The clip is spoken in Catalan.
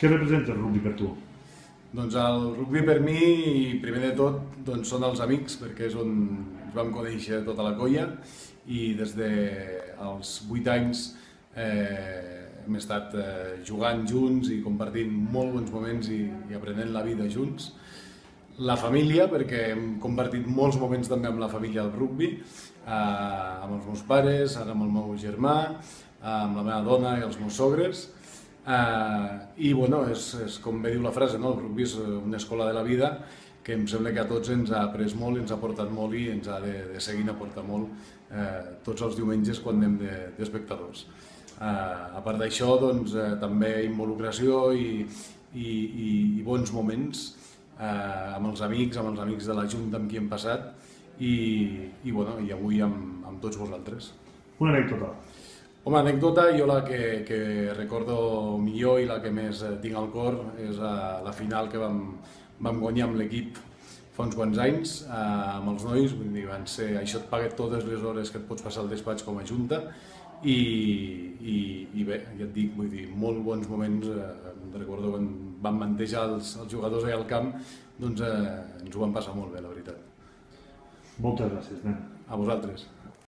Què representa el rugby per tu? Doncs el rugby per mi, primer de tot, són els amics, perquè és on ens vam conèixer tota la colla i des dels 8 anys hem estat jugant junts i compartint molt bons moments i aprenent la vida junts. La família, perquè hem compartit molts moments també amb la família del rugby, amb els meus pares, ara amb el meu germà, amb la meva dona i els meus sogres. I bueno, és com bé diu la frase, no? El rugby és una escola de la vida que em sembla que a tots ens ha après molt, ens ha aportat molt i ens ha de seguir aportant molt tots els diumenges quan anem d'espectadors. A part d'això, doncs, també involucració i bons moments amb els amics de la Junta amb qui hem passat i avui amb tots vosaltres. Una anècdota. Home, anècdota, jo la que recordo millor i la que més tinc al cor és la final que vam guanyar amb l'equip fa uns quants anys amb els nois, vull dir, van ser, això et paga totes les hores que et pots passar al despatx com a junta i bé, ja et dic, vull dir, molt bons moments, recordo quan vam mantejar els jugadors allà al camp, doncs ens ho vam passar molt bé, la veritat. Moltes gràcies, nen. A vosaltres.